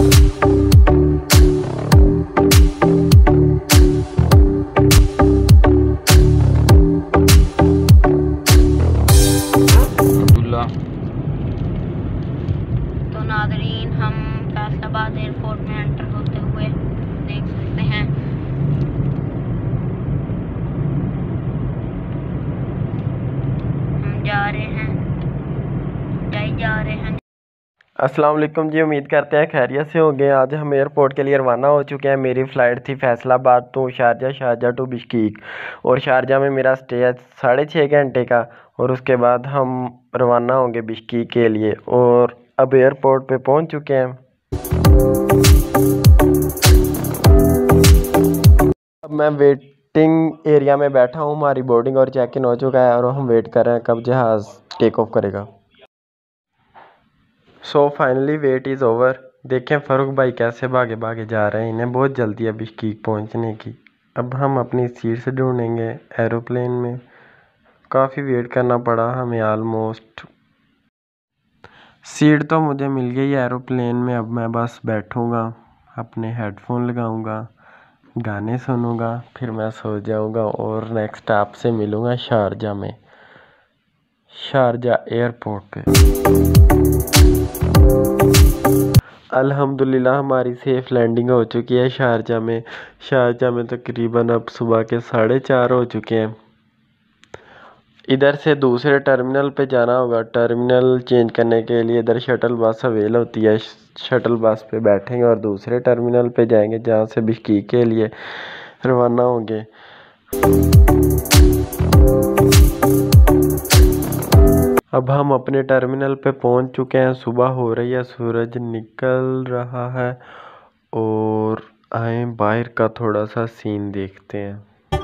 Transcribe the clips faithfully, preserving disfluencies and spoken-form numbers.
तो नाज़रीन, हम फैसलाबाद एयरपोर्ट में एंटर होते हुए देख सकते हैं हम जा रहे हैं जाई जा रहे हैं अस्सलाम वालेकुम जी। उम्मीद करते हैं खैरियत से होंगे। आज हम एयरपोर्ट के लिए रवाना हो चुके हैं। मेरी फ़्लाइट थी Faisalabad to Sharjah, Sharjah to Bishkek, और शारजा में मेरा स्टे है साढ़े छः घंटे का, और उसके बाद हम रवाना होंगे बिश्कीक के लिए। और अब एयरपोर्ट पे पहुंच चुके हैं। अब मैं वेटिंग एरिया में बैठा हूँ। हमारी बोर्डिंग और चेक इन हो चुका है, और हम वेट कर रहे हैं कब जहाज़ टेक ऑफ करेगा। So finally wait is over. देखें फ़ारूक भाई कैसे भागे भागे जा रहे हैं, इन्हें बहुत जल्दी है बिश्कीक पहुंचने की। अब हम अपनी सीट से ढूंढेंगे एरोप्लेन में। काफ़ी वेट करना पड़ा हमें आलमोस्ट। सीट तो मुझे मिल गई एरोप्लेन में। अब मैं बस बैठूंगा, अपने हेडफोन लगाऊंगा, गाने सुनूंगा, फिर मैं सो जाऊंगा और नेक्स्ट आपसे मिलूंगा शारजा में, शारजा एयरपोर्ट पे। अल्हम्दुलिल्लाह हमारी सेफ़ लैंडिंग हो चुकी है शारजा में। शारजा में तकरीबन अब सुबह के साढ़े चार हो चुके हैं। इधर से दूसरे टर्मिनल पे जाना होगा। टर्मिनल चेंज करने के लिए इधर शटल बस अवेल होती है। शटल बस पे बैठेंगे और दूसरे टर्मिनल पे जाएंगे, जहाँ से बिश्कीक के लिए रवाना होंगे। अब हम अपने टर्मिनल पे पहुंच चुके हैं। सुबह हो रही है, सूरज निकल रहा है, और आए बाहर का थोड़ा सा सीन देखते हैं।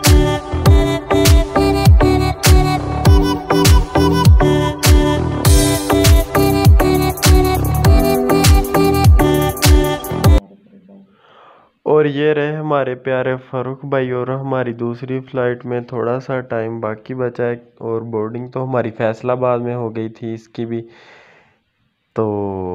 और ये रहे हमारे प्यारे फ़ारूक भाई। और हमारी दूसरी फ़्लाइट में थोड़ा सा टाइम बाकी बचा है, और बोर्डिंग तो हमारी फैसलाबाद में हो गई थी इसकी भी। तो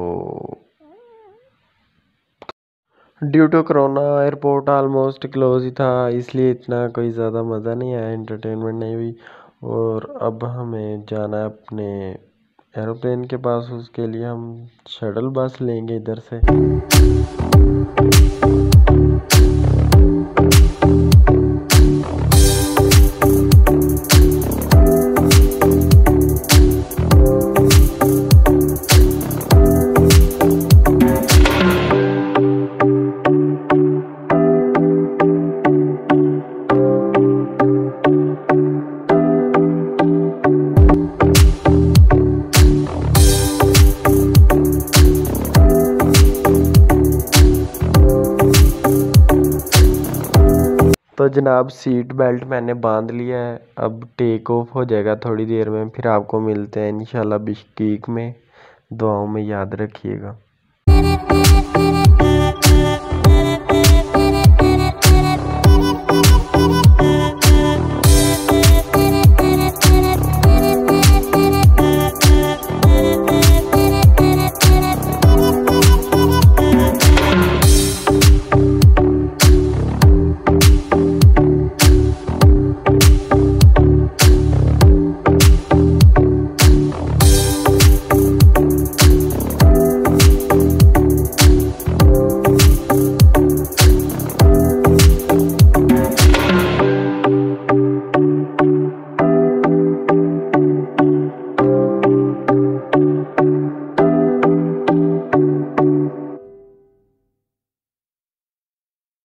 due to corona airport almost close ही था, इसलिए इतना कोई ज़्यादा मज़ा नहीं आया, एंटरटेनमेंट नहीं हुई। और अब हमें जाना है अपने एरोप्लेन के पास। उसके लिए हम शटल बस लेंगे इधर से। तो जनाब सीट बेल्ट मैंने बांध लिया है। अब टेक ऑफ हो जाएगा थोड़ी देर में, फिर आपको मिलते हैं इंशाल्लाह बिश्कीक में। दुआओं में याद रखिएगा।